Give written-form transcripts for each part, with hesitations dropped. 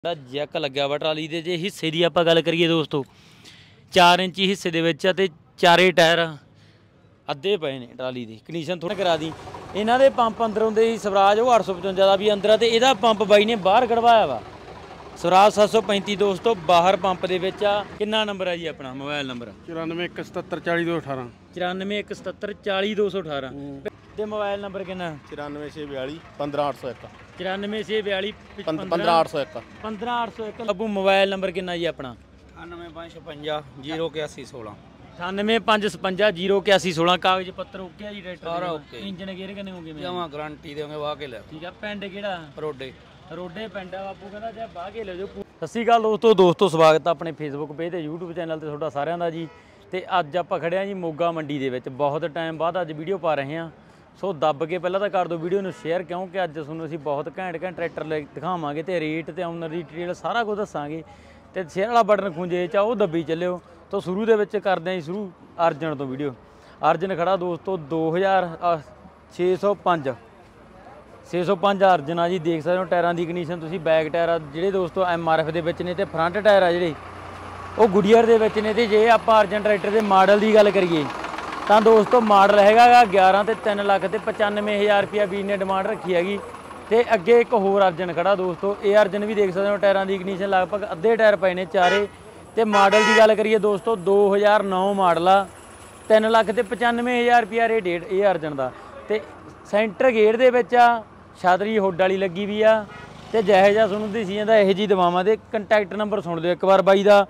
Jack लग्या वा trolley दे जे हिस्से की आप गल करिए दोस्तों 4 इंची हिस्से दे विच ते चारे टायर अद्धे पे ने ट्राली की कंडीशन थोड़ा करा दी। इन्हों के पंप अंदर होंगे स्वराज वो 855 का भी अंदर तो यदा पंप बाई ने बाहर कढ़वाया वा स्वराज 735 दोस्तों बाहर पंप के कितना नंबर है जी अपना मोबाइल नंबर 9417400218 9417400218 ਤੇ ਮੋਬਾਈਲ ਨੰਬਰ ਕਿੰਨਾ 9442 15801 9442 15801 15801 ਅੱਬੂ ਮੋਬਾਈਲ ਨੰਬਰ ਕਿੰਨਾ ਜੀ ਆਪਣਾ 9555 9855 ਕਾਗਜ਼ ਪੱਤਰ ਓਕੇ ਆ ਜੀ ਟਰੈਕਟਰ ਸਾਰਾ ਓਕੇ ਇੰਜਨ ਗੇਅਰ ਕਿੰਨੇ ਹੋਗੇ ਮੈਂ ਜਮਾ ਗਾਰੰਟੀ ਦੇਵਾਂਗੇ ਵਾਹ ਕੇ ਲੈ ਠੀਕ ਆ ਪਿੰਡ ਕਿਹੜਾ ਰੋਡੇ ਪਿੰਡ ਆ ਬਾਪੂ ਕਹਿੰਦਾ ਜੇ ਵਾਹ ਕੇ ਲੈ ਜਾਓ। ਸਤਿ ਸ਼੍ਰੀ ਅਕਾਲ ਦੋਸਤੋ ਸਵਾਗਤ ਆ ਆਪਣੇ ਫੇਸਬੁੱਕ ਪੇਜ ਤੇ YouTube ਚੈਨਲ ਤੇ ਤੁਹਾਡਾ ਸਾਰਿਆਂ ਦਾ ਜੀ। ਤੇ ਅੱਜ ਆਪਾਂ ਖੜੇ ਆ ਜੀ ਮੋਗਾ ਮੰਡੀ ਦੇ ਵਿੱਚ ਬਹੁਤ ਟਾਈਮ ਬਾਅਦ ਅੱਜ ਵੀਡੀਓ ਪਾ ਰਹੇ ਹਾਂ। ਸੋ ਦੱਬ ਕੇ ਪਹਿਲਾਂ ਤਾਂ ਕਰ ਦਿਓ ਵੀਡੀਓ ਨੂੰ ਸ਼ੇਅਰ ਕਿਉਂਕਿ ਅੱਜ ਤੁਹਾਨੂੰ ਅਸੀਂ ਬਹੁਤ ਘੈਂਟ ਟਰੈਕਟਰ ਲੈ ਦਿਖਾਵਾਂਗੇ ਤੇ ਰੇਟ ਤੇ ਓਨਰ ਦੀ ਡਿਟੇਲ ਸਾਰਾ ਕੁਝ ਦੱਸਾਂਗੇ ਤੇ ਸ਼ੇਅਰ ਵਾਲਾ ਬਟਨ ਖੁੰਝੇ ਚਾ ਉਹ ਦੱਬੀ ਚੱਲਿਓ। ਤਾਂ ਸ਼ੁਰੂ ਦੇ ਵਿੱਚ ਕਰਦੇ ਹਾਂ ਜੀ ਸ਼ੁਰੂ ਅਰਜਨ ਤੋਂ ਵੀਡੀਓ। ਅਰਜਨ ਖੜਾ ਦੋਸਤੋ 605 ਅਰਜਨ ਆ ਜੀ। ਦੇਖ ਸਕਦੇ ਹੋ ਟਾਇਰਾਂ ਦੀ ਕੰਡੀਸ਼ਨ ਤੁਸੀਂ ਬੈਕ ਟਾਇਰ ਜਿਹੜੇ ਦੋਸਤੋ MRF ਦੇ ਵਿੱਚ ਨੇ ਤੇ ਫਰੰਟ ਟਾਇਰ ਆ ਜਿਹੜੇ ਉਹ ਗੁਡੀਅਰ ਦੇ ਵਿੱਚ ਨੇ। ਤੇ ਜੇ ਆਪਾਂ ਅਰਜਨ ਟਰੈਕਟਰ ਦੇ ਮਾਡਲ ਦੀ ਗੱਲ ਕਰੀਏ ਤਾਂ ਦੋਸਤੋ ਮਾਡਲ ਹੈਗਾ 11 ਤੇ 3,95,000 ਰੁਪਇਆ ਵੀਰ ਨੇ ਡਿਮਾਂਡ ਰੱਖੀ ਹੈਗੀ। ਤੇ ਅੱਗੇ ਇੱਕ ਹੋਰ ਅਰਜਨ ਖੜਾ ਦੋਸਤੋ ਇਹ ਅਰਜਨ ਵੀ ਦੇਖ ਸਕਦੇ ਹੋ ਟਾਇਰਾਂ ਦੀ ਕੰਡੀਸ਼ਨ ਲਗਭਗ ਅੱਧੇ ਟਾਇਰ ਪਏ ਨੇ ਚਾਰੇ। ਤੇ ਮਾਡਲ ਦੀ ਗੱਲ ਕਰੀਏ ਦੋਸਤੋ 2009 ਮਾਡਲ ਆ 3,95,000 ਰੁਪਇਆ ਰੇਟ ਇਹ ਅਰਜਨ ਦਾ। ਤੇ ਸੈਂਟਰ ਗੇਅਰ ਦੇ ਵਿੱਚ ਆ ਛਤਰੀ ਹੁੱਡ ਵਾਲੀ ਲੱਗੀ ਵੀ ਆ ਤੇ ਜਿਹੋ ਜਿਹਾ ਤੁਹਾਨੂੰ ਦਿਸੀ ਜਾਂਦਾ ਇਹੋ ਜਿਹੀ ਦਵਾਵਾਂ ਦੇ ਕੰਟੈਕਟ ਨੰਬਰ ਸੁਣ ਦਿਓ ਇੱਕ ਵਾਰ ਬਾਈ ਦਾ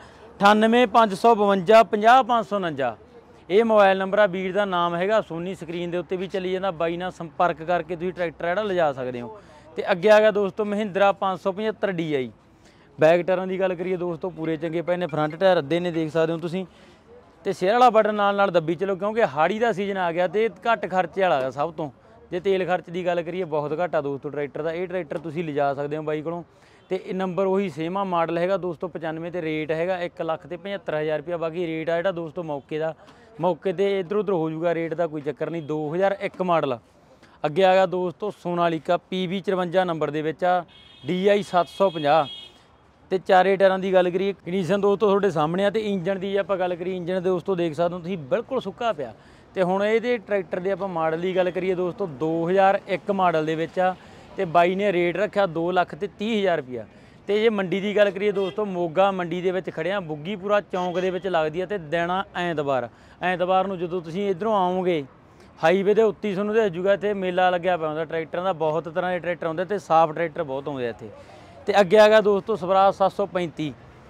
9855 50549 ਇਹ ਮੋਬਾਈਲ ਨੰਬਰ ਆ। ਵੀਰ ਦਾ ਨਾਮ ਹੈਗਾ ਸੋਨੀ ਸਕਰੀਨ ਦੇ ਉੱਤੇ ਵੀ ਚੱਲੀ ਜਾਂਦਾ। ਬਾਈ ਨਾਲ ਸੰਪਰਕ ਕਰਕੇ ਤੁਸੀਂ ਟਰੈਕਟਰ ਜਿਹੜਾ ਲਿਜਾ ਸਕਦੇ ਹੋ। ਤੇ ਅੱਗੇ ਆ ਗਿਆ ਦੋਸਤੋ ਮਹਿੰਦਰਾ 575 DI। ਬੈਕ ਟਾਇਰਾਂ ਦੀ ਗੱਲ ਕਰੀਏ ਦੋਸਤੋ ਪੂਰੇ ਚੰਗੇ ਪਏ ਨੇ ਫਰੰਟ ਟਾਇਰ ਅੱਧੇ ਨੇ ਦੇਖ ਸਕਦੇ ਹੋ ਤੁਸੀਂ। ਤੇ ਸ਼ੇਅਰ ਵਾਲਾ ਬਟਨ ਨਾਲ ਦੱਬੀ ਚਲੋ ਕਿਉਂਕਿ ਹਾੜੀ ਦਾ ਸੀਜ਼ਨ ਆ ਗਿਆ ਤੇ ਘੱਟ ਖਰਚੇ ਵਾਲਾ ਸਭ ਤੋਂ। ਜੇ ਤੇਲ ਖਰਚ ਦੀ ਗੱਲ ਕਰੀਏ ਬਹੁਤ ਘੱਟ ਆ ਦੋਸਤੋ ਟਰੈਕਟਰ ਦਾ। ਇਹ ਟਰੈਕਟਰ ਤੁਸੀਂ ਲਿਜਾ ਸਕਦੇ ਹੋ ਬਾਈ ਕੋਲੋਂ। ਤੇ ਇਹ ਨੰਬਰ ਉਹੀ ਸੇਮ ਆ ਮਾਡਲ ਹੈਗਾ ਦੋਸਤੋ 95 ਤੇ ਰੇਟ ਹੈਗਾ 1,75,000 ਰੁਪਇਆ। ਬਾਕੀ ਰੇਟ ਆ ਜਿਹੜਾ ਦੋਸਤੋ ਮੌਕੇ ਤੇ ਇੱਧਰ ਉੱਧਰ ਹੋ ਜਾਊਗਾ ਰੇਟ ਦਾ ਕੋਈ ਚੱਕਰ ਨਹੀਂ। 2001 ਮਾਡਲ ਅੱਗੇ ਆ ਗਿਆ ਦੋਸਤੋ ਸੋਨਾਲੀਕਾ PV 54 ਨੰਬਰ ਦੇ ਵਿੱਚ ਆ DI 750 ਤੇ ਚਾਰੇ ਟਾਇਰਾਂ ਦੀ ਗੱਲ ਕਰੀਏ ਕੰਡੀਸ਼ਨ ਦੋਸਤੋ ਤੁਹਾਡੇ ਸਾਹਮਣੇ ਆ। ਤੇ ਇੰਜਨ ਦੀ ਆਪਾਂ ਗੱਲ ਕਰੀਏ ਇੰਜਨ ਦੋਸਤੋ ਦੇਖ ਸਕਦੇ ਹੋ ਤੁਸੀਂ ਬਿਲਕੁਲ ਸੁੱਕਾ ਪਿਆ। ਤੇ ਹੁਣ ਇਹਦੇ ਟਰੈਕਟਰ ਦੇ ਆਪਾਂ ਮਾਡਲ ਦੀ ਗੱਲ ਕਰੀਏ ਦੋਸਤੋ 2001 ਮਾਡਲ ਦੇ ਵਿੱਚ ਆ ਤੇ ਬਾਈ ਨੇ ਰੇਟ ਰੱਖਿਆ 2,30,000 ਰੁਪਇਆ। ਤੇ ਜੇ ਮੰਡੀ ਦੀ ਗੱਲ ਕਰੀਏ ਦੋਸਤੋ ਮੋਗਾ ਮੰਡੀ ਦੇ ਵਿੱਚ ਖੜਿਆ ਬੁੱਗੀਪੁਰਾ ਚੌਂਕ ਦੇ ਵਿੱਚ ਲੱਗਦੀ ਆ। ਤੇ ਦਿਨ ਐਤਵਾਰ ਨੂੰ ਜਦੋਂ ਤੁਸੀਂ ਇੱਧਰੋਂ ਆਓਗੇ ਹਾਈਵੇ ਦੇ ਉੱਤੇ ਤੁਹਾਨੂੰ ਦੇਖ ਜੂਗਾ ਇੱਥੇ ਮੇਲਾ ਲੱਗਿਆ ਪਿਆ ਹੁੰਦਾ ਟਰੈਕਟਰਾਂ ਦਾ। ਬਹੁਤ ਤਰ੍ਹਾਂ ਦੇ ਟਰੈਕਟਰ ਆਉਂਦੇ ਤੇ ਸਾਫ ਟਰੈਕਟਰ ਬਹੁਤ ਆਉਂਦੇ ਇੱਥੇ। ਤੇ ਅੱਗੇ ਆ ਗਿਆ ਦੋਸਤੋ ਸਵਰਾਜ 735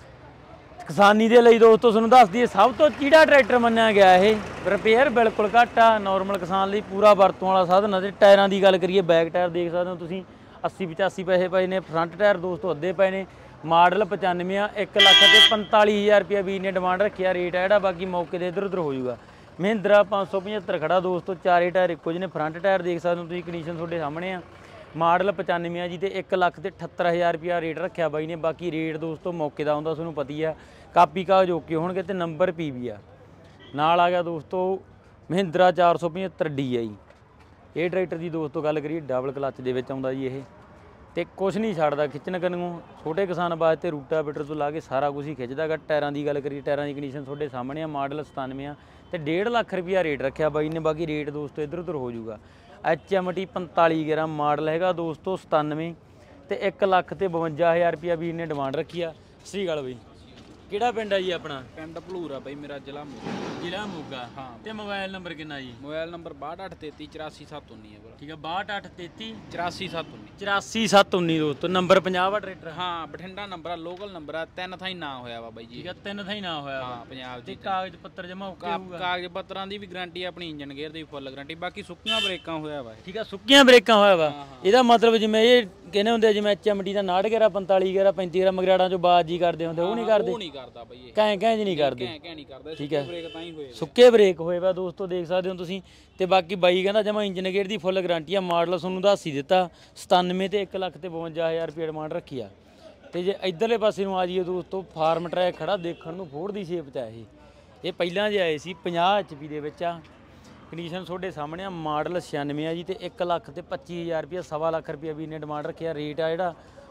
ਕਿਸਾਨੀ ਦੇ ਲਈ ਦੋਸਤੋ ਤੁਹਾਨੂੰ ਦੱਸ ਦਈਏ ਸਭ ਤੋਂ ਚੀੜਾ ਟਰੈਕਟਰ ਮੰਨਿਆ ਗਿਆ। ਇਹ ਰਿਪੇਅਰ ਬਿਲਕੁਲ ਘੱਟ ਆ ਨੋਰਮਲ ਕਿਸਾਨ ਲਈ ਪੂਰਾ ਵਰਤੋਂ ਵਾਲਾ ਸਾਧਨ ਆ। ਤੇ ਟਾਇਰਾਂ ਦੀ ਗੱਲ ਕਰੀਏ ਬੈਕ ਟਾਇਰ ਦੇਖ ਸਕਦੇ ਹੋ ਤੁਸੀਂ 80-85 ਪੈਸੇ ਪਏ ਨੇ। ਫਰੰਟ ਟਾਇਰ ਦੋਸਤੋ ਅੱਧੇ ਪਏ ਨੇ। ਮਾਡਲ 95 ਆ 1,45,000 ਰੁਪਇਆ ਵੀਰ ਨੇ ਡਿਮਾਂਡ ਰੱਖਿਆ ਰੇਟ ਆ ਜਿਹੜਾ। ਬਾਕੀ ਮੌਕੇ ਦੇ ਇੱਧਰ ਉੱਧਰ ਹੋ ਜਾਊਗਾ। ਮਹਿੰਦਰਾ 575 ਖੜਾ ਦੋਸਤੋ ਚਾਰੇ ਟਾਇਰ ਇੱਕੋ ਜਿਹੇ ਨੇ। ਫਰੰਟ ਟਾਇਰ ਦੇਖ ਸਕਦੇ ਹੋ ਤੁਸੀਂ ਕੰਡੀਸ਼ਨ ਤੁਹਾਡੇ ਸਾਹਮਣੇ ਆ। ਮਾਡਲ 95 ਆ ਜੀ ਤੇ 1,78,000 ਰੁਪਇਆ ਰੇਟ ਰੱਖਿਆ ਬਾਈ ਨੇ। ਬਾਕੀ ਰੇਟ ਦੋਸਤੋ ਮੌਕੇ ਦਾ ਹੁੰਦਾ ਤੁਹਾਨੂੰ ਪਤੀ ਆ। ਕਾਪੀ ਕਾਗਜ਼ ਓਕੇ ਹੋਣਗੇ ਤੇ ਨੰਬਰ PV ਆ ਨਾਲ ਆ ਗਿਆ ਦੋਸਤੋ ਮਹਿੰਦਰਾ 475 DI। ਇਹ ਟਰੈਕਟਰ ਦੀ ਦੋਸਤੋ ਗੱਲ ਕਰੀਏ ਡਬਲ ਕਲੱਚ ਦੇ ਵਿੱਚ ਆਉਂਦਾ ਜੀ ਇਹ। ਤੇ ਕੁਛ ਨਹੀਂ ਛੱਡਦਾ ਖਿੱਚਣ ਕੰਨੋਂ ਛੋਟੇ ਕਿਸਾਨ ਵਾਸਤੇ ਰੂਟਾਵੇਟਰ ਤੋਂ ਲਾ ਕੇ ਸਾਰਾ ਕੁਝ ਹੀ ਖਿੱਚਦਾ ਗਾ। ਟਾਇਰਾਂ ਦੀ ਗੱਲ ਕਰੀਏ ਟਾਇਰਾਂ ਦੀ ਕੰਡੀਸ਼ਨ ਤੁਹਾਡੇ ਸਾਹਮਣੇ ਆ। ਮਾਡਲ 97 ਆ ਤੇ 1.5 ਲੱਖ ਰੁਪਇਆ ਰੇਟ ਰੱਖਿਆ ਬਾਈ ਨੇ। ਬਾਕੀ ਰੇਟ ਦੋਸਤੋ ਇੱਧਰ ਉੱਧਰ ਹੋ ਜਾਊਗਾ। HMT 4511 ਮਾਡਲ ਹੈਗਾ ਦੋਸਤੋ 97 ਤੇ 1,52,000 ਰੁਪਇਆ ਵੀਰ ਨੇ ਡਿਮਾਂਡ ਰੱਖੀ ਆ। ਸਹੀ ਗੱਲ ਬਈ ਕਿਹੜਾ ਪਿੰਡ ਆ ਜੀ ਆਪਣਾ? ਪਿੰਡ ਭਲੂਰ ਆ ਬਾਈ ਮੇਰਾ ਜ਼ਿਲ੍ਹਾ ਮੋਗਾ। ਹਾਂ ਤੇ ਮੋਬਾਈਲ ਨੰਬਰ ਕਿੰਨਾ ਜੀ? ਮੋਬਾਈਲ ਨੰਬਰ 6283344719 ਹੈ ਬਰਾ। ਠੀਕ ਆ 6283 84719 84719 ਦੋਸਤੋ ਨੰਬਰ 50 ਆ ਟਰੈਕਟਰ। ਹਾਂ ਬਠਿੰਡਾ ਨੰਬਰ ਆ ਲੋਕਲ ਨੰਬਰ ਆ। 3 ਥਾਈ ਨਾ ਹੋਇਆ ਵਾ ਬਾਈ ਜੀ। ਠੀਕ ਆ 3 ਥਾਈ ਨਾ ਹੋਇਆ ਹਾਂ ਪੰਜਾਬ ਤੇ ਕਾਗਜ਼ ਪੱਤਰ ਜਮਾ ਓਕੇ ਹੋਊਗਾ। ਕਾਗਜ਼ ਪੱਤਰਾਂ ਦੀ ਵੀ ਗਾਰੰਟੀ ਆਪਣੀ ਇੰਜਨ ਗੇਅਰ ਦੀ ਫੁੱਲ ਗਾਰੰਟੀ। ਬਾਕੀ ਸੁੱਕੀਆਂ ਬ੍ਰੇਕਾਂ ਹੋਇਆ ਵਾ। ਠੀਕ ਆ ਸੁੱਕੀਆਂ ਬ੍ਰੇਕਾਂ ਹੋਇਆ ਵਾ। ਇਹਦਾ ਮਤਲਬ ਜਿਵੇਂ ਇਹ ਕਹਿੰਦੇ ਹੁੰਦੇ ਜਿਵੇਂ HMT ਦਾ 59 11 45 11 35 11 ਮਗਰਾੜਾਂ ਚੋਂ ਬਾਜੀ ਕਰਦੇ ਹੁੰਦੇ ਉਹ ਨਹੀਂ ਕਰਦੇ। ਉਹ ਨਹੀਂ ਕਰਦਾ ਬਾਈ ਇਹ ਕਹਿ ਨਹੀਂ ਕਰਦੇ। ਕਹਿ ਨਹੀਂ ਕਰਦਾ। ਠੀਕ ਹੈ ਬ੍ਰੇਕ ਤਾਂ ਹੀ ਹੋਏ ਸੁੱਕੇ ਬ੍ਰੇਕ ਹੋਏ ਵਾ ਦੋਸਤੋ ਦੇਖ ਸਕਦੇ ਹੋ ਤੁਸੀਂ। ਤੇ ਬਾਕੀ ਬਾਈ ਕਹਿੰਦਾ ਜਮਾ ਇੰਜਨ ਗੇਅਰ ਦੀ ਫੁੱਲ ਗਾਰੰਟੀ ਆ। ਮਾਡਲ ਤੁਹਾਨੂੰ ਦੱਸ ਹੀ ਦਿੱਤਾ 97 ਤੇ 1,52,000 ਰੁਪਏ ਡਿਮਾਂਡ ਰੱਖੀ ਆ। ਤੇ ਜੇ ਇੱਧਰਲੇ ਪਾਸੇ ਨੂੰ ਆ ਜਾਈਏ ਦੋਸਤੋ ਫਾਰਮ ਟਰੈਕ ਖੜਾ ਦੇਖਣ ਨੂੰ ਫੋੜ ਦੀ ਸ਼ੇਪ 'ਚ ਆ। ਇਹ ਪਹਿਲਾਂ ਜੇ ਆਏ ਸੀ 50 HP ਦੇ ਵਿੱਚ ਆ। ਕੰਡੀਸ਼ਨ ਤੁਹਾਡੇ ਸਾਹਮਣੇ ਆ। ਮਾਡਲ 96 ਆ ਜੀ ਤੇ 1,25,000 ਰੁਪਇਆ 1.25 ਲੱਖ ਰੁਪਇਆ ਵੀ ਨੇ ਡਿਮਾਂਡ ਰੱਖਿਆ। ਰੇਟ ਆ ਜਿਹੜਾ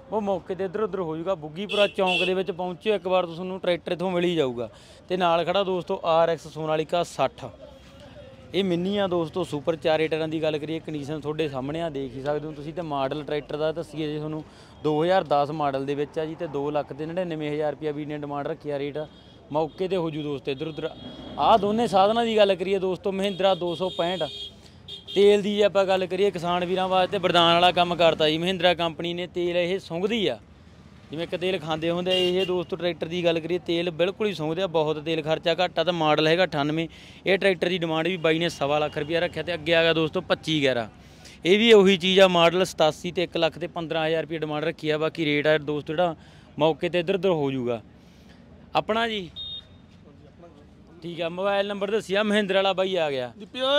ਉਹ ਮੌਕੇ ਤੇ ਇੱਧਰ ਉੱਧਰ ਹੋ ਜਾਊਗਾ। ਬੁੱਗੀਪੁਰਾ ਚੌਂਕ ਦੇ ਵਿੱਚ ਪਹੁੰਚਿਓ ਇੱਕ ਵਾਰ, ਤੁਹਾਨੂੰ ਟਰੈਕਟਰ ਇੱਥੋਂ ਮਿਲ ਹੀ ਜਾਊਗਾ। ਤੇ ਨਾਲ ਖੜਾ ਦੋਸਤੋ RX ਸੋਨਾਲੀਕਾ 60, ਇਹ ਮਿੰਨੀ ਆ ਦੋਸਤੋ, ਸੁਪਰ 4 ਟਾਇਰਾਂ ਦੀ ਗੱਲ ਕਰੀਏ, ਕੰਡੀਸ਼ਨ ਤੁਹਾਡੇ ਸਾਹਮਣੇ ਆ, ਦੇਖ ਹੀ ਸਕਦੇ ਹੋ ਤੁਸੀਂ। ਤੇ ਮਾਡਲ ਟਰੈਕਟਰ ਦਾ ਦੱਸੀਏ ਜੀ ਤੁਹਾਨੂੰ 2010 ਮਾਡਲ ਦੇ ਵਿੱਚ ਆ ਜੀ, ਤੇ 2,99,000 ਰੁਪਇਆ ਵੀ ਨੇ ਡਿਮਾਂਡ ਰੱਖਿਆ। ਰੇਟ ਮੌਕੇ ਤੇ ਹੋ ਜੂ ਦੋਸਤੋ ਇੱਧਰ ਉੱਧਰ। ਆਹ ਦੋਨੇ ਸਾਧਨਾਂ ਦੀ ਗੱਲ ਕਰੀਏ ਦੋਸਤੋ, ਮਹਿੰਦਰਾ 265 ਤੇਲ ਦੀ ਜੇ ਆਪਾਂ ਗੱਲ ਕਰੀਏ, ਕਿਸਾਨ ਵੀਰਾਂ ਵਾਸਤੇ ਵਰਦਾਨ ਵਾਲਾ ਕੰਮ ਕਰਤਾ ਜੀ ਮਹਿੰਦਰਾ ਕੰਪਨੀ ਨੇ। ਤੇਲ ਇਹ ਸੁੰਘਦੀ ਆ, ਜਿਵੇਂ ਕਿ ਤੇਲ ਖਾਂਦੇ ਹੁੰਦੇ ਇਹ ਦੋਸਤੋ। ਟਰੈਕਟਰ ਦੀ ਗੱਲ ਕਰੀਏ, ਤੇਲ ਬਿਲਕੁਲ ਹੀ ਸੁੰਘਦੇ ਆ, ਬਹੁਤ ਤੇਲ ਖਰਚਾ ਘੱਟ ਆ। ਤਾਂ ਮਾਡਲ ਹੈਗਾ 98। ਇਹ ਟਰੈਕਟਰ ਦੀ ਡਿਮਾਂਡ ਵੀ ਬਾਈ ਨੇ 1.25 ਲੱਖ ਰੁਪਇਆ ਰੱਖਿਆ। ਤੇ ਅੱਗੇ ਆ ਗਿਆ ਦੋਸਤੋ 2511, ਇਹ ਵੀ ਉਹੀ ਚੀਜ਼ ਆ, ਮਾਡਲ 87 ਤੇ 1,15,000 ਰੁਪਏ ਡਿਮਾਂਡ ਰੱਖੀ ਆ। ਬਾਕੀ ਰੇਟ ਆ ਦੋਸਤੋ ਜਿਹੜਾ ਮੌਕੇ ਤੇ ਇੱਧਰ ਉੱਧਰ ਹੋ ਜਾਊਗਾ ਆਪਣਾ ਜੀ। ਠੀਕ ਆ, ਮੋਬਾਈਲ ਨੰਬਰ ਦੱਸਿਆ ਮਹਿੰਦਰ ਵਾਲਾ ਬਾਈ ਆ ਗਿਆ।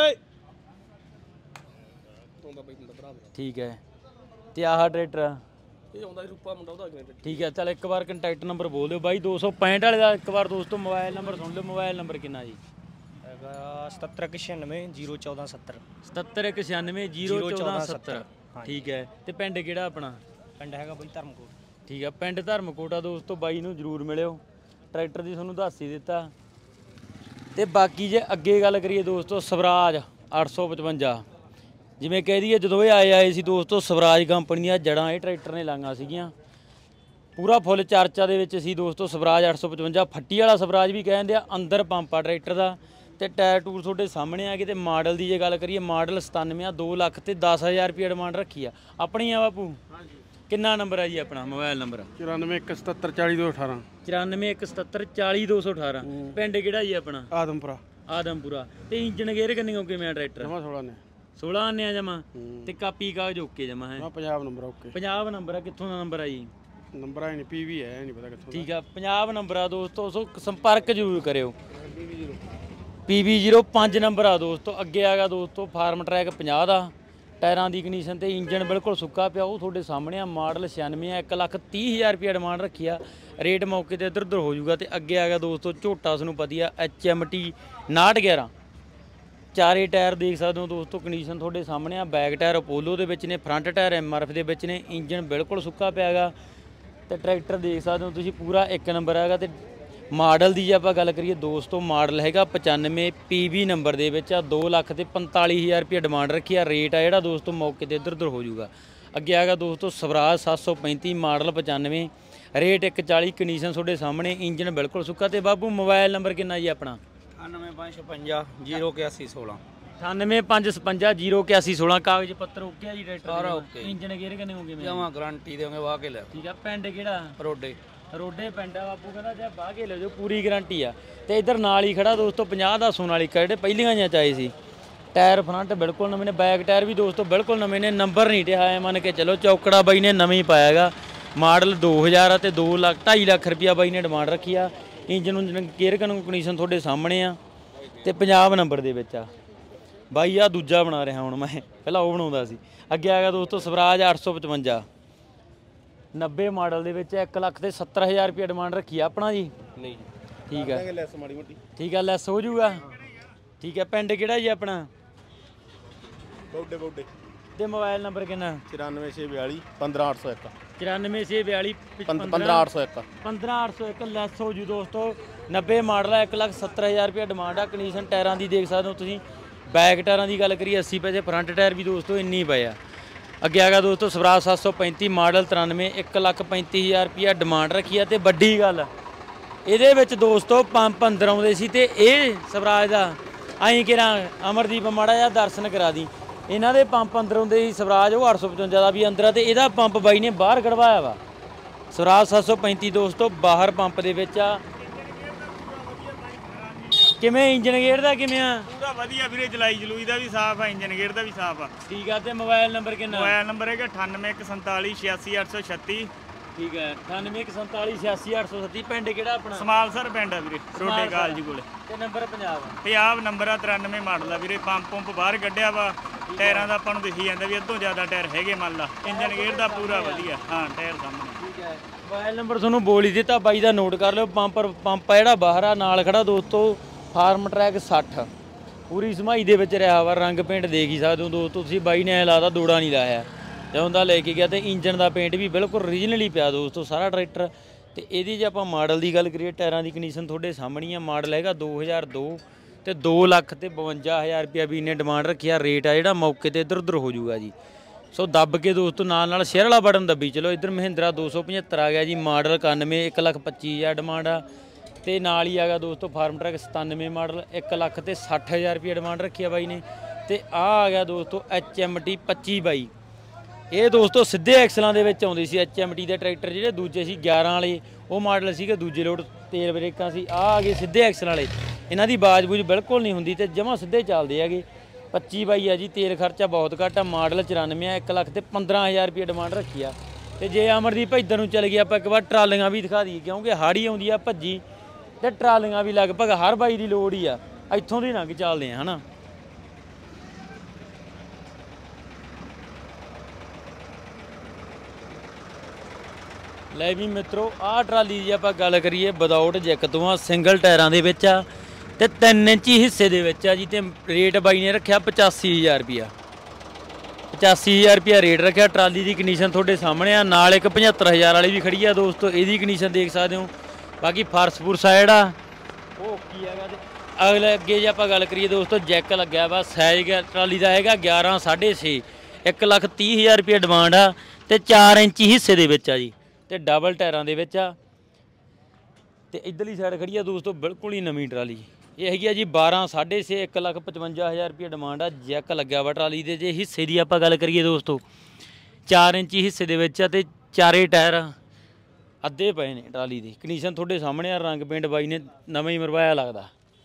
ਠੀਕ ਹੈ, ਤੇ ਆਹ ਟਰੈਕਟਰ ਇਹ ਆਉਂਦਾ ਰੂਪਾ ਮੁੰਡਾ ਉਹਦਾ ਅਗਲੇ। ਠੀਕ ਹੈ, ਚੱਲ ਇੱਕ ਵਾਰ ਕੰਟੈਕਟ ਨੰਬਰ ਬੋਲ ਦਿਓ ਬਾਈ 265 ਵਾਲੇ ਦਾ। ਇੱਕ ਵਾਰ ਦੋਸਤੋ ਮੋਬਾਈਲ ਨੰਬਰ ਸੁਣ ਲਿਓ। ਮੋਬਾਈਲ ਨੰਬਰ ਕਿੰਨਾ ਜੀ? ਹੈਗਾ 7796 7796 ਠੀਕ ਹੈ। ਤੇ ਪਿੰਡ ਕਿਹੜਾ ਆਪਣਾ? ਪਿੰਡ ਹੈਗਾ ਬਈ ਧਰਮਕੋਟ। ਠੀਕ ਹੈ, ਪਿੰਡ ਧਰਮਕੋਟ ਆ ਦੋਸਤੋ। ਬਾਈ ਨੂੰ ਜ਼ਰੂਰ ਮਿਲਿਓ। ਟਰੈਕਟਰ ਦੀ ਤੁਹਾਨੂੰ ਦੱਸ ਹੀ ਦਿੱਤਾ। ਤੇ ਬਾਕੀ ਜੇ ਅੱਗੇ ਗੱਲ ਕਰੀਏ ਦੋਸਤੋ, ਸਵਰਾਜ 855, ਜਿਵੇਂ ਕਹਿ ਦਈਏ ਜਦੋਂ ਇਹ ਆਏ ਸੀ ਦੋਸਤੋ, ਸਵਰਾਜ ਕੰਪਨੀ ਦੀਆਂ ਜੜਾਂ ਇਹ ਟਰੈਕਟਰ ਨੇ ਲਾਈਆਂ ਸੀਗੀਆਂ। ਪੂਰਾ ਫੁੱਲ ਚਰਚਾ ਦੇ ਵਿੱਚ ਸੀ ਦੋਸਤੋ ਸਵਰਾਜ 855। ਫੱਟੀ ਵਾਲਾ ਸਵਰਾਜ ਵੀ ਕਹਿੰਦੇ ਆ। ਅੰਦਰ ਪੰਪ ਆ ਟਰੈਕਟਰ ਦਾ, ਤੇ ਟਾਇਰ ਟੂਰ ਤੁਹਾਡੇ ਸਾਹਮਣੇ ਆ ਗਏ। ਤੇ ਮਾਡਲ ਦੀ ਜੇ ਗੱਲ ਕਰੀਏ, ਮਾਡਲ 97 ਆ, 2,10,000 ਰੁਪਏ ਡਿਮਾਂਡ ਰੱਖੀ ਆ। ਆਪਣੀ ਆ ਬਾਪੂ? ਕਿੰਨਾ ਨੰਬਰ ਆ ਜੀ ਆਪਣਾ ਮੋਬਾਈਲ ਨੰਬਰ? 9417740218 9417740218। ਪਿੰਡ ਕਿਹੜਾ ਜੀ ਆਪਣਾ? ਆਦਮਪੁਰਾ। ਆਦਮਪੁਰਾ। ਤੇ ਇੰਜਨ ਗੇਅਰ ਕਿੰਨੇ ਕਿਵੇਂ ਆ ਟਰੈਕਟਰ? ਜਮਾ 16 ਨੇ। 16 ਆਨੇ ਆ ਜਮਾ। ਤੇ ਕਾਪੀ ਕਾਗਜ਼ ਓਕੇ ਜਮਾ ਹੈ? Punjab number okay. Punjab number ਆ। ਕਿੱਥੋਂ ਦਾ ਨੰਬਰ ਆ ਜੀ? ਨੰਬਰ ਆਈ ਨਹੀਂ, PV ਹੈ ਨਹੀਂ ਪਤਾ ਕਿੱਥੋਂ। ਠੀਕ ਆ, ਪੰਜਾਬ ਨੰਬਰ ਆ ਦੋਸਤੋ, ਸੋ ਸੰਪਰਕ ਜ਼ਰੂਰ ਕਰਿਓ। PV05 ਨੰਬਰ ਆ ਦੋਸਤੋ। ਅੱਗੇ ਆ ਗਿਆ ਦੋਸਤੋ ਫਾਰਮ ਟਰੈਕ 50 ਦਾ। ਟਾਇਰਾਂ ਦੀ ਕੰਡੀਸ਼ਨ ਤੇ ਇੰਜਨ ਬਿਲਕੁਲ ਸੁੱਕਾ ਪਿਆ, ਉਹ ਤੁਹਾਡੇ ਸਾਹਮਣੇ ਆ। ਮਾਡਲ 96 ਆ, 1,30,000 ਰੁਪਇਆ ਡਿਮਾਂਡ ਰੱਖੀ ਆ। ਰੇਟ ਮੌਕੇ ਤੇ ਇੱਧਰ ਉੱਧਰ ਹੋ ਜਾਊਗਾ। ਤੇ ਅੱਗੇ ਆ ਗਿਆ ਦੋਸਤੋ ਝੋਟਾ, ਤੁਹਾਨੂੰ ਪਤਾ ਆ, HMT 6911। ਚਾਰੇ ਟਾਇਰ ਦੇਖ ਸਕਦੇ ਹੋ ਦੋਸਤੋ, ਕੰਡੀਸ਼ਨ ਤੁਹਾਡੇ ਸਾਹਮਣੇ ਆ। ਬੈਕ ਟਾਇਰ ਅਪੋਲੋ ਦੇ ਵਿੱਚ ਨੇ, ਫਰੰਟ ਟਾਇਰ MRF ਦੇ ਵਿੱਚ ਨੇ। ਇੰਜਨ ਬਿਲਕੁਲ ਸੁੱਕਾ ਪਿਆ ਹੈਗਾ। ਤੇ ਟਰੈਕਟਰ ਦੇਖ ਸਕਦੇ ਹੋ ਤੁਸੀਂ, ਪੂਰਾ ਇੱਕ ਨੰਬਰ ਹੈਗਾ। ਤੇ ਮਾਡਲ ਦੀ ਜੇ ਆਪਾਂ ਗੱਲ ਕਰੀਏ ਦੋਸਤੋ, ਮਾਡਲ ਹੈਗਾ 95, PV ਨੰਬਰ ਦੇ ਵਿੱਚ ਆ। 2,45,000 ਰੁਪਏ ਡਿਮਾਂਡ ਰੱਖੀ ਆ। ਰੇਟ ਆ ਜਿਹੜਾ ਦੋਸਤੋ ਮੌਕੇ ਤੇ ਇੱਧਰ ਉੱਧਰ ਹੋ ਜਾਊਗਾ। ਅੱਗੇ ਆ ਗਿਆ ਦੋਸਤੋ ਸਵਰਾਜ 735, ਮਾਡਲ 95, ਰੇਟ 1,40। ਕੰਡੀਸ਼ਨ ਤੁਹਾਡੇ ਸਾਹਮਣੇ, ਇੰਜਨ ਬਿਲਕੁਲ ਸੁੱਕਾ। ਤੇ ਬਾਬੂ ਮੋਬਾਈਲ ਨੰਬਰ ਕਿੰਨਾ ਜੀ ਆਪਣਾ? 9556 08116। 9556 08116। ਕਾਗਜ਼ ਪੱਤਰ ਓਕੇ ਆ ਜੀ ਟਰੈਕਟਰ? ਸਾਰਾ ਓਕੇ। ਇੰਜਨ ਗੇਅਰ ਕਿੰਨੇ ਹੋ ਗਏ? ਜਮਾ ਗਾਰੰਟੀ ਦੇਵਾਂਗੇ, ਵਾਹ ਕੇ ਲੈ। ਠੀਕ ਆ, ਪਿੰਡ ਕਿਹੜਾ? ਰੋਡੇ। ਰੋਡੇ ਪਿੰਡ ਆ ਬਾਪੂ ਕਹਿੰਦਾ, ਜੇ ਵਾਹ ਕੇ ਲੈ ਜਾਓ, ਪੂਰੀ ਗਾਰੰਟੀ ਆ। ਤੇ ਇੱਧਰ ਨਾਲ ਹੀ ਖੜਾ ਦੋਸਤੋ 50 ਦਾ ਸੋਨਾਲੀਕਾ, ਜਿਹੜੇ ਪਹਿਲੀਆਂ ਜਾਂ ਚਾਹੇ ਸੀ। ਟਾਇਰ ਫਰੰਟ ਬਿਲਕੁਲ ਨਵੇਂ ਨੇ, ਬੈਕ ਟਾਇਰ ਵੀ ਦੋਸਤੋ ਬਿਲਕੁਲ ਨਵੇਂ ਨੇ। ਨੰਬਰ ਨਹੀਂ ਟਿਆ ਹੈ, ਮੰਨ ਕੇ ਚਲੋ। ਚੌਕੜਾ ਬਾਈ ਨੇ ਨਵੇਂ ਹੀ ਪਾਇਆ ਹੈਗਾ। ਮਾਡਲ 2000 ਆ ਤੇ 2,00,000 2.5 ਲੱਖ ਰੁਪਇਆ ਬਾਈ ਨੇ ਡਿਮਾਂਡ ਰੱਖੀ ਆ। ਇੰਜਨ ਕੇਅਰ ਕੰਡੀਸ਼ਨ ਤੁਹਾਡੇ ਸਾਹਮਣੇ ਆ। ਤੇ ਪੰਜਾਬ ਨੰਬਰ ਦੇ ਵਿੱਚ ਆ ਬਾਈ। ਆ ਦੂਜਾ ਬਣਾ ਰਿਹਾ ਹੁਣ ਮੈਂ, ਪਹਿਲਾਂ ਉਹ ਬਣਾਉਂਦਾ ਸੀ। ਅੱਗੇ ਆ ਗਿਆ ਦੋਸਤੋ ਸਵਰਾਜ 855, 90 ਮਾਡਲ ਦੇ ਵਿੱਚ। 1,70,000 ਰੁਪਏ ਡਿਮਾਂਡ ਰੱਖੀ ਆ। ਆਪਣਾ ਜੀ? ਨਹੀਂ। ਠੀਕ ਆ, ਲੈਸ ਮਾੜੀ ਮੋਟੀ। ਠੀਕ ਆ, ਲੈਸ ਹੋ ਜਾਊਗਾ। ਠੀਕ ਹੈ, ਪਿੰਡ ਕਿਹੜਾ ਜੀ ਆਪਣਾ? ਬੌਡੇ ਬੌਡੇ। ਤੇ ਮੋਬਾਈਲ ਨੰਬਰ ਕਿੰਨਾ? 9462 15801। 9462 15801। 15801 ਲੈਸ ਹੋ ਜੂ ਦੋਸਤੋ। 90 ਮਾਡਲ ਆ, 1,70,000 ਰੁਪਏ ਡਿਮਾਂਡ ਆ। ਕੰਡੀਸ਼ਨ ਟਾਇਰਾਂ ਦੀ ਦੇਖ ਸਕਦੇ ਹੋ ਤੁਸੀਂ। ਬੈਕ ਟਾਇਰਾਂ ਦੀ ਗੱਲ ਕਰੀਏ 80 ਪੈਸੇ, ਫਰੰਟ ਟਾਇਰ ਵੀ ਦੋਸਤੋ ਇੰਨੀ ਪਏ ਆ। ਅੱਗੇ ਆ ਗਿਆ ਦੋਸਤੋ ਸਵਰਾਜ 735, ਮਾਡਲ 93, 1,35,000 ਰੁਪਇਆ ਡਿਮਾਂਡ ਰੱਖੀ ਆ। ਤੇ ਵੱਡੀ ਗੱਲ ਇਹਦੇ ਵਿੱਚ ਦੋਸਤੋ ਪੰਪ ਅੰਦਰ ਆਉਂਦੇ ਸੀ। ਤੇ ਇਹ ਸਵਰਾਜ ਦਾ ਆਈ ਕਿਰਾਂ ਅਮਰਦੀਪ ਮਾੜਾ ਜਿਹਾ ਦਰਸ਼ਨ ਕਰਾ ਦੀ। ਇਹਨਾਂ ਦੇ ਪੰਪ ਅੰਦਰ ਆਉਂਦੇ ਸੀ ਸਵਰਾਜ, ਉਹ 855 ਦਾ ਵੀ ਅੰਦਰ ਆ। ਤੇ ਇਹਦਾ ਪੰਪ ਬਾਈ ਨੇ ਬਾਹਰ ਕਢਵਾਇਆ ਵਾ। ਸਵਰਾਜ 735 ਦੋਸਤੋ ਬਾਹਰ ਪੰਪ ਦੇ ਵਿੱਚ ਆ। ਕਿਵੇਂ ਇੰਜਨ ਗੇਅਰ ਦਾ ਕਿਵੇਂ ਆ? ਪੂਰਾ ਵਧੀਆ ਵੀਰੇ, ਜਲਾਈ ਜਲੂਈ ਦਾ ਵੀ ਸਾਫ ਆ, ਇੰਜਨ ਗੇਅਰ ਦਾ ਵੀ ਸਾਫ ਆ। ਠੀਕ ਆ। ਤੇ ਮੋਬਾਈਲ ਨੰਬਰ ਕਿੰਨਾ? ਮੋਬਾਈਲ ਨੰਬਰ ਹੈਗਾ 9814 86836। ਠੀਕ ਹੈ, 9814 86836। ਪਿੰਡ ਕਿਹੜਾ ਆਪਣਾ? ਸਮਾਲਸਰ ਪਿੰਡ ਆ ਵੀਰੇ, ਰੋਡੇ ਕਾਲਜ ਕੋਲੇ। ਤੇ ਨੰਬਰ ਪੰਜਾਬ? ਪੰਜਾਬ ਨੰਬਰ ਆ 93 ਮਾਡਲ ਆ ਵੀਰੇ। ਪੰਪ ਪੰਪ ਬਾਹਰ ਕੱਢਿਆ ਵਾ। ਟਾਇਰਾਂ ਦਾ ਆਪਾਂ ਨੂੰ ਦਿਖੀ ਜਾਂਦਾ ਵੀ ਅੱਧੋਂ ਜ਼ਿਆਦਾ ਟਾਇਰ ਹੈਗੇ ਮੰਨ ਲਾ। ਇੰਜਨ ਗੇਅਰ ਦਾ ਪੂਰਾ ਵਧੀਆ। ਹਾਂ, ਟਾਇਰ ਸਾਹਮਣੇ। ਠੀਕ ਹੈ, ਮੋਬਾਈਲ ਨੰਬਰ ਤੁਹਾਨੂੰ ਬੋਲ ਹੀ ਦਿੱਤਾ ਬਾਈ ਦਾ, ਨੋਟ ਕਰ ਲਿਓ। ਪੰਪ ਆ ਜਿਹੜਾ ਬਾਹਰ ਆ, ਨਾਲ ਖੜਾ ਦੋਸਤੋ ਫਾਰਮ ਟਰੈਕ 60, ਪੂਰੀ ਸਮਾਈ ਦੇ ਵਿੱਚ ਰਿਹਾ ਵਾ। ਰੰਗ ਪੇਂਟ ਦੇਖ ਹੀ ਸਕਦੇ ਹੋ ਦੋਸਤੋ ਤੁਸੀਂ। ਬਾਈ ਨੇ ਐ ਲਾਦਾ ਦੋੜਾ ਨਹੀਂ ਲਾਇਆ। ਜਦੋਂ ਦਾ ਲੈ ਕੇ ਗਿਆ ਤੇ ਇੰਜਨ ਦਾ ਪੇਂਟ ਵੀ ਬਿਲਕੁਲ ਓਰੀਜਨਲੀ ਪਿਆ ਦੋਸਤੋ ਸਾਰਾ ਟਰੈਕਟਰ। ਤੇ ਇਹਦੀ ਜੇ ਆਪਾਂ ਮਾਡਲ ਦੀ ਗੱਲ ਕਰੀਏ, ਟਾਇਰਾਂ ਦੀ ਕੰਡੀਸ਼ਨ ਤੁਹਾਡੇ ਸਾਹਮਣੇ ਆ। ਮਾਡਲ ਹੈਗਾ 2002 ਤੇ 2,52,000 ਰੁਪਇਆ ਵੀ ਇਹਨੇ ਡਿਮਾਂਡ ਰੱਖਿਆ। ਰੇਟ ਆ ਜਿਹੜਾ ਮੌਕੇ ਤੇ ਇੱਧਰ ਉੱਧਰ ਹੋ ਜਾਊਗਾ ਜੀ। ਸੋ ਦੱਬ ਕੇ ਦੋਸਤੋ ਨਾਲ ਸ਼ੇਅਰ ਵਾਲਾ ਬਟਨ ਦੱਬੀ ਚਲੋ। ਇੱਧਰ ਮਹਿੰਦਰਾ 275 ਆ ਗਿਆ ਜੀ, ਮਾਡਲ 91, 1,25,000 ਡਿਮਾਂਡ ਆ। ਤੇ ਨਾਲ ਹੀ ਆ ਗਿਆ ਦੋਸਤੋ ਫਾਰਮ ਟਰੈਕ 97 ਮਾਡਲ, 1,60,000 ਰੁਪਇਆ ਡਿਮਾਂਡ ਰੱਖੀ ਆ ਬਾਈ ਨੇ। ਤੇ ਆ ਗਿਆ ਦੋਸਤੋ HMT 25 ਇਹ ਦੋਸਤੋ ਸਿੱਧੇ ਐਕਸਲਾਂ ਦੇ ਵਿੱਚ ਆਉਂਦੇ ਸੀ HMT ਦੇ ਟਰੈਕਟਰ। ਜਿਹੜੇ ਦੂਜੇ ਸੀ 11 ਵਾਲੇ ਉਹ ਮਾਡਲ ਸੀਗੇ, ਦੂਜੇ ਲੋਡ ਤੇਲ ਬ੍ਰੇਕਾਂ ਸੀ। ਆ ਗਏ ਸਿੱਧੇ ਐਕਸਲ ਵਾਲੇ, ਇਹਨਾਂ ਦੀ ਬਾਜ ਬੂਜ ਬਿਲਕੁਲ ਨਹੀਂ ਹੁੰਦੀ ਤੇ ਜਮਾਂ ਸਿੱਧੇ ਚੱਲਦੇ ਹੈਗੇ। 25 ਆ ਜੀ, ਤੇਲ ਖਰਚਾ ਬਹੁਤ ਘੱਟ ਆ। ਮਾਡਲ 94 ਆ, 1,15,000 ਰੁਪਏ ਡਿਮਾਂਡ ਰੱਖੀ ਆ। ਤੇ ਜੇ ਅਮਰਦੀਪ ਇੱਧਰ ਨੂੰ ਚੱਲ ਗਿਆ ਆਪਾਂ ਇੱਕ ਵਾਰ ਟਰਾਲੀਆਂ ਵੀ ਦਿਖਾ ਦਈਏ, ਕਿਉਂਕਿ ਹਾੜੀ ਆਉਂਦੀ ਆ ਭੱਜੀ ਤੇ ਟਰਾਲੀਆਂ ਵੀ ਲਗਭਗ ਹਰ ਬਾਈ ਦੀ ਲੋੜ ਹੀ ਆ। ਇੱਥੋਂ ਦੀ ਲੰਘ ਚੱਲਦੇ ਆ ਹਨਾ। ਲੈ ਵੀ ਮਿੱਤਰੋ, ਆਹ ਟਰਾਲੀ ਦੀ ਆਪਾਂ ਗੱਲ ਕਰੀਏ ਵਿਦਆਊਟ ਜੈਕ ਤੋਂ ਆ, ਸਿੰਗਲ ਟਾਇਰਾਂ ਦੇ ਵਿੱਚ ਆ ਤੇ 3 ਇੰਚੀ ਹਿੱਸੇ ਦੇ ਵਿੱਚ ਆ ਜੀ। ਤੇ ਰੇਟ ਬਾਈ ਨੇ ਰੱਖਿਆ 85,000 ਰੁਪਇਆ। 85,000 ਰੁਪਇਆ ਰੇਟ ਰੱਖਿਆ। ਟਰਾਲੀ ਦੀ ਕੰਡੀਸ਼ਨ ਤੁਹਾਡੇ ਸਾਹਮਣੇ ਆ। ਨਾਲ ਇੱਕ 75,000 ਵਾਲੀ ਵੀ ਖੜੀ ਆ ਦੋਸਤੋ, ਇਹਦੀ ਕੰਡੀਸ਼ਨ ਦੇਖ ਸਕਦੇ ਹੋ। ਬਾਕੀ ਫਰਸ਼ ਫੁਰਸ਼ ਆ ਜਿਹੜਾ ਉਹ ਕੀ ਹੈਗਾ। ਤੇ ਅਗਲੇ ਅੱਗੇ ਜੇ ਆਪਾਂ ਗੱਲ ਕਰੀਏ ਦੋਸਤੋ, ਜੈਕ ਲੱਗਿਆ ਵਾ। ਸਾਈਜ਼ ਟਰਾਲੀ ਦਾ ਹੈਗਾ 11 6.5, 1,30,000 ਰੁਪਇਆ ਡਿਮਾਂਡ ਆ ਤੇ 4 ਇੰਚੀ ਹਿੱਸੇ ਦੇ ਵਿੱਚ ਆ ਜੀ। ਤੇ ਡਬਲ ਟਾਇਰਾਂ ਦੇ ਵਿੱਚ ਆ। ਤੇ ਇੱਧਰਲੀ ਸਾਈਡ ਖੜੀ ਆ ਦੋਸਤੋ ਬਿਲਕੁਲ ਹੀ ਨਵੀਂ ਟਰਾਲੀ। ਇਹ ਹੈਗੀ ਆ ਜੀ 12 6.5, 1,55,000 ਰੁਪਏ ਡਿਮਾਂਡ ਆ। ਜੈਕ ਲੱਗਿਆ ਵਾ ਟਰਾਲੀ ਦੇ। ਜੇ ਹਿੱਸੇ ਦੀ ਆਪਾਂ ਗੱਲ ਕਰੀਏ ਦੋਸਤੋ, 4 ਇੰਚੀ ਹਿੱਸੇ ਦੇ ਵਿੱਚ ਆ ਤੇ ਚਾਰੇ ਟਾਇਰ ਅੱਧੇ ਪਏ ਨੇ ਟਰਾਲੀ ਦੀ। ਕੰਡੀਸ਼ਨ ਤੁਹਾਡੇ ਸਾਹਮਣੇ ਆ। ਰੰਗ ਪੇਂਟ ਬਾਈ ਨੇ ਨਵਾਂ ਹੀ ਮਰਵਾਇਆ ਲੱਗਦਾ।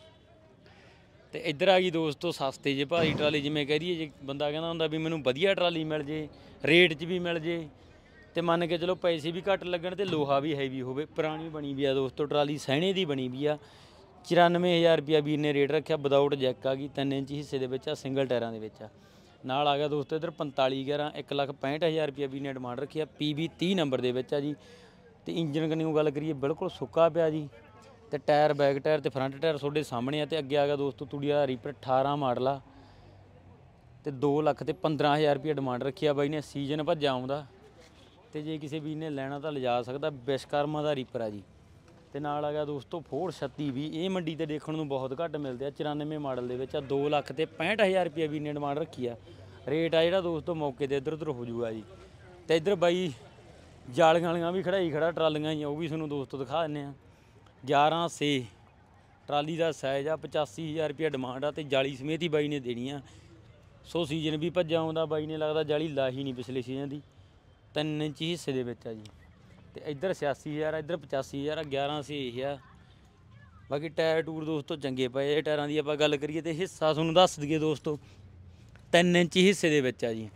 ਤੇ ਇੱਧਰ ਆ ਗਈ ਦੋਸਤੋ ਸਸਤੇ ਜੇ ਭਾਰੀ ਟਰਾਲੀ। ਜਿਵੇਂ ਕਹਿ ਦਈਏ, ਜੇ ਬੰਦਾ ਕਹਿੰਦਾ ਹੁੰਦਾ ਵੀ ਮੈਨੂੰ ਵਧੀਆ ਟਰਾਲੀ ਮਿਲ ਜੇ, ਰੇਟ 'ਚ ਵੀ ਮਿਲ ਜੇ ਤੇ ਮੰਨ ਕੇ ਚਲੋ ਪੈਸੇ ਵੀ ਘੱਟ ਲੱਗਣ ਤੇ ਲੋਹਾ ਵੀ ਹੈਵੀ ਹੋਵੇ। ਪੁਰਾਣੀ ਬਣੀ ਵੀ ਆ ਦੋਸਤੋ ਟਰਾਲੀ, ਸਹਿਣੇ ਦੀ ਬਣੀ ਵੀ ਆ। 94,000 ਰੁਪਇਆ ਵੀਰ ਨੇ ਰੇਟ ਰੱਖਿਆ। ਵਿਦਆਊਟ ਜੈਕ ਆ ਗਈ, 3 ਇੰਚੀ ਹਿੱਸੇ ਦੇ ਵਿੱਚ ਆ, ਸਿੰਗਲ ਟਾਇਰਾਂ ਦੇ ਵਿੱਚ ਆ। ਨਾਲ ਆ ਗਿਆ ਦੋਸਤੋ ਇੱਧਰ 4511, 1,65,000 ਰੁਪਇਆ ਵੀਰ ਨੇ ਡਿਮਾਂਡ ਰੱਖੀ ਆ। PB 30 ਨੰਬਰ ਦੇ ਵਿੱਚ ਆ ਜੀ। ਤੇ ਇੰਜਨ ਕੰਨੀ ਗੱਲ ਕਰੀਏ ਬਿਲਕੁਲ ਸੁੱਕਾ ਪਿਆ ਜੀ। ਤੇ ਟਾਇਰ ਬੈਕ ਟਾਇਰ ਤੇ ਫਰੰਟ ਟਾਇਰ ਤੁਹਾਡੇ ਸਾਹਮਣੇ ਆ। ਤੇ ਅੱਗੇ ਆ ਗਿਆ ਦੋਸਤੋ ਤੂੜੀ ਵਾਲਾ ਰੀਪਰ 18 ਮਾਡਲ ਆ ਤੇ 2,15,000 ਰੁਪਇਆ ਡਿਮਾਂਡ ਰੱਖੀ ਆ ਬਾਈ ਨੇ। ਸੀਜ਼ਨ ਭੱਜਾ ਆਉਂਦਾ ਤੇ ਜੇ ਕਿਸੇ ਵੀਰ ਨੇ ਲੈਣਾ ਤਾਂ ਲਿਜਾ ਸਕਦਾ। ਵਿਸ਼ਕਰਮਾ ਦਾ ਰੀਪਰ ਆ ਜੀ। ਤੇ ਨਾਲ ਆ ਗਿਆ ਦੋਸਤੋ ਫੋਰਡ 36 ਵੀ। ਇਹ ਮੰਡੀ ਤੇ ਦੇਖਣ ਨੂੰ ਬਹੁਤ ਘੱਟ ਮਿਲਦੇ ਆ। 94 ਮਾਡਲ ਦੇ ਵਿੱਚ ਆ। 2,65,000 ਰੁਪਇਆ ਵੀਰ ਨੇ ਡਿਮਾਂਡ ਰੱਖੀ ਆ। ਰੇਟ ਆ ਜਿਹੜਾ ਦੋਸਤੋ ਮੌਕੇ ਤੇ ਇੱਧਰ ਉੱਧਰ ਹੋ ਜੂਗਾ ਜੀ। ਤੇ ਇੱਧਰ ਬਾਈ ਜਾਲੀਆਂ ਵਾਲੀਆਂ ਵੀ ਖੜਾਈ ਖੜਾ, ਟਰਾਲੀਆਂ ਹੀ ਆ, ਉਹ ਵੀ ਤੁਹਾਨੂੰ ਦੋਸਤੋ ਦਿਖਾ ਦਿੰਦੇ ਆ। 11 ਸੇ ਟਰਾਲੀ ਦਾ ਸਾਈਜ਼ ਆ। 85,000 ਰੁਪਇਆ ਡਿਮਾਂਡ ਆ ਤੇ ਜਾਲੀ ਸਮੇਤ ਹੀ ਬਾਈ ਨੇ ਦੇਣੀ ਆ। ਸੋ ਸੀਜ਼ਨ ਵੀ ਭੱਜਾ ਆਉਂਦਾ, ਬਾਈ ਨੇ ਲੱਗਦਾ ਜਾਲੀ ਲਾਹੀ ਨਹੀਂ ਪਿਛਲੇ ਸੀਜ਼ਨ ਦੀ। 3 ਇੰਚੀ ਹਿੱਸੇ ਦੇ ਵਿੱਚ ਆ ਜੀ। ਤੇ ਇੱਧਰ 86,000 ਆ, ਇੱਧਰ 85,000 ਆ। 11 ਸੇ ਇਹ ਆ। ਬਾਕੀ ਟਾਇਰ ਟੂਰ ਦੋਸਤੋ ਚੰਗੇ ਪਏ। ਇਹ ਟਾਇਰਾਂ ਦੀ ਆਪਾਂ ਗੱਲ ਕਰੀਏ ਤੇ ਹਿੱਸਾ ਤੁਹਾਨੂੰ ਦੱਸ ਦਈਏ ਦੋਸਤੋ 3 ਇੰਚੀ ਹਿੱਸੇ ਦੇ ਵਿੱਚ ਆ ਜੀ।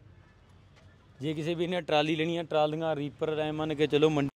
ਜੇ ਕਿਸੇ ਵੀ ਨੇ ਟਰਾਲੀ ਲੈਣੀ ਆ, ਟਰਾਲੀਆਂ ਰੀਪਰ ਐ ਮੰਨ ਕੇ ਚਲੋ ਮੰਡੀ।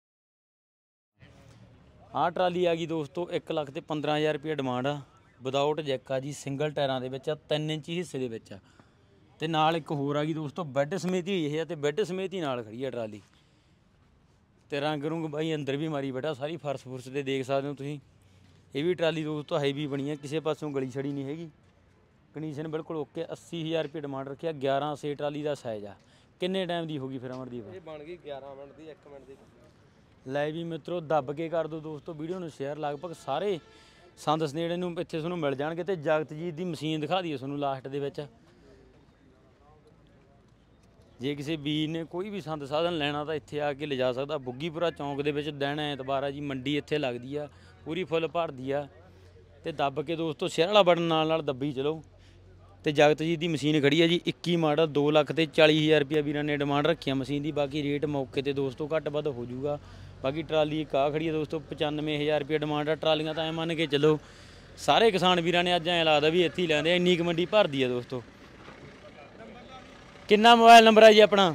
ਆਹ ਟਰਾਲੀ ਆ ਗਈ ਦੋਸਤੋ 1,15,000 ਰੁਪਇਆ ਡਿਮਾਂਡ ਆ। ਵਿਦਆਊਟ ਜੈਕ ਆ ਜੀ, ਸਿੰਗਲ ਟਾਇਰਾਂ ਦੇ ਵਿੱਚ ਆ, 3 ਇੰਚੀ ਹਿੱਸੇ ਦੇ ਵਿੱਚ ਆ। ਤੇ ਨਾਲ ਇੱਕ ਹੋਰ ਆ ਗਈ ਦੋਸਤੋ ਬੈੱਡ ਸਮੇਤ ਹੀ ਇਹ ਆ। ਤੇ ਬੈੱਡ ਸਮੇਤ ਹੀ ਨਾਲ ਖੜੀ ਆ ਟਰਾਲੀ। ਤੇ ਰੰਗ ਰੁੰਗ ਬਾਈ ਅੰਦਰ ਵੀ ਮਾਰੀ ਬੈਠਾ, ਸਾਰੀ ਫਰਸ਼ ਫੁਰਸ਼ ਤੇ ਦੇਖ ਸਕਦੇ ਹੋ ਤੁਸੀਂ। ਇਹ ਵੀ ਟਰਾਲੀ ਦੋਸਤੋ ਹੈਵੀ ਬਣੀ ਆ, ਕਿਸੇ ਪਾਸੋਂ ਗਲੀ ਛੜੀ ਨਹੀਂ ਹੈਗੀ। ਕੰਡੀਸ਼ਨ ਬਿਲਕੁਲ ਓਕੇ। 80,000 ਰੁਪਏ ਡਿਮਾਂਡ ਰੱਖਿਆ। 11 ਸੇ ਟਰਾਲੀ ਦਾ ਸਾਈਜ਼ ਆ। ਕਿੰਨੇ ਟਾਈਮ ਦੀ ਹੋਗੀ ਫਿਰ ਅਮਰਦੀਪ? ਇਹ ਬਣ ਗਈ 11 ਮਿੰਟ ਦੀ, 1 ਮਿੰਟ ਦੀ। ਲੈ ਵੀ ਮਿੱਤਰੋ ਦੱਬ ਕੇ ਕਰ ਦਿਓ ਦੋਸਤੋ ਵੀਡੀਓ ਨੂੰ ਸ਼ੇਅਰ। ਲਗਭਗ ਸਾਰੇ ਸੰਦ ਸਨੇੜੇ ਨੂੰ ਇੱਥੇ ਤੁਹਾਨੂੰ ਮਿਲ ਜਾਣਗੇ। ਤੇ ਜਗਤਜੀਤ ਦੀ ਮਸ਼ੀਨ ਦਿਖਾ ਦਈਏ ਤੁਹਾਨੂੰ ਲਾਸਟ ਦੇ ਵਿੱਚ। ਜੇ ਕਿਸੇ ਵੀਰ ਨੇ ਕੋਈ ਵੀ ਸੰਦ ਸਾਧਨ ਲੈਣਾ ਤਾਂ ਇੱਥੇ ਆ ਕੇ ਲਿਜਾ ਸਕਦਾ। ਬੁੱਗੀਪੁਰਾ ਚੌਂਕ ਦੇ ਵਿੱਚ ਦਿਨ ਐਤਵਾਰ ਆ ਜੀ, ਮੰਡੀ ਇੱਥੇ ਲੱਗਦੀ ਆ, ਪੂਰੀ ਫੁੱਲ ਭਰਦੀ ਆ। ਤੇ ਦੱਬ ਕੇ ਦੋਸਤੋ ਸ਼ੇਅਰ ਵਾਲਾ ਬਟਨ ਨਾਲ ਦੱਬੀ ਚਲੋ। ਤੇ ਜਗਤਜੀਤ ਦੀ ਮਸ਼ੀਨ ਖੜੀ ਆ ਜੀ, 21 ਮਾਡਲ, 2,40,000 ਰੁਪਇਆ ਵੀਰਾਂ ਨੇ ਡਿਮਾਂਡ ਰੱਖੀ ਆ ਮਸ਼ੀਨ ਦੀ। ਬਾਕੀ ਰੇਟ ਮੌਕੇ ਤੇ ਦੋਸਤੋ ਘੱਟ ਵੱਧ ਹੋ ਜਾਊਗਾ। ਬਾਕੀ ਟਰਾਲੀ ਇੱਕ ਆ ਖੜੀ ਆ ਦੋਸਤੋ 95,000 ਰੁਪਇਆ ਡਿਮਾਂਡ ਆ। ਟਰਾਲੀਆਂ ਤਾਂ ਐ ਮੰਨ ਕੇ ਚੱਲੋ ਸਾਰੇ ਕਿਸਾਨ ਵੀਰਾਂ ਨੇ ਅੱਜ ਐਂ ਲੱਗਦਾ ਵੀ ਇੱਥੇ ਹੀ ਲੈਂਦੇ ਆ, ਇੰਨੀ ਕੁ ਮੰਡੀ ਭਰਦੀ ਆ ਦੋਸਤੋ। ਕਿੰਨਾ ਮੋਬਾਈਲ ਨੰਬਰ ਆ ਜੀ ਆਪਣਾ?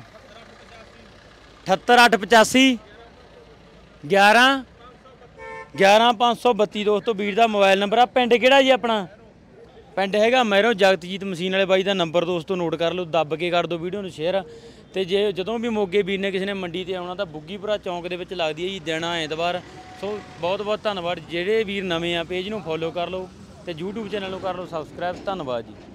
78885 11 532 ਦੋਸਤੋ ਵੀਰ ਦਾ ਮੋਬਾਈਲ ਨੰਬਰ ਆ। ਪਿੰਡ ਕਿਹੜਾ ਜੀ ਆਪਣਾ? ਪਿੰਡ ਹੈਗਾ ਮਹਿਰੋਂ। ਜਗਤਜੀਤ ਮਸ਼ੀਨ ਵਾਲੇ ਬਾਈ ਦਾ ਨੰਬਰ ਦੋਸਤੋ ਨੋਟ ਕਰ ਲਓ। ਦੱਬ ਕੇ ਕਰ ਦਿਓ ਵੀਡੀਓ ਨੂੰ ਸ਼ੇਅਰ। ਤੇ ਜੇ ਜਦੋਂ ਵੀ ਮੋਗੇ ਵੀਰ ਨੇ ਕਿਸੇ ਨੇ ਮੰਡੀ ਤੇ ਆਉਣਾ ਤਾਂ ਬੁੱਗੀਪੁਰਾ ਚੌਂਕ ਦੇ ਵਿੱਚ ਲੱਗਦੀ ਹੈ ਜੀ, ਦਿਨ ਐਤਵਾਰ। ਸੋ ਬਹੁਤ ਬਹੁਤ ਧੰਨਵਾਦ। ਜਿਹੜੇ ਵੀਰ ਨਵੇਂ ਆ ਪੇਜ ਨੂੰ ਫੋਲੋ ਕਰ ਲਓ ਤੇ YouTube ਚੈਨਲ ਨੂੰ ਕਰ ਲਓ ਸਬਸਕ੍ਰਾਈਬ। ਧੰਨਵਾਦ ਜੀ।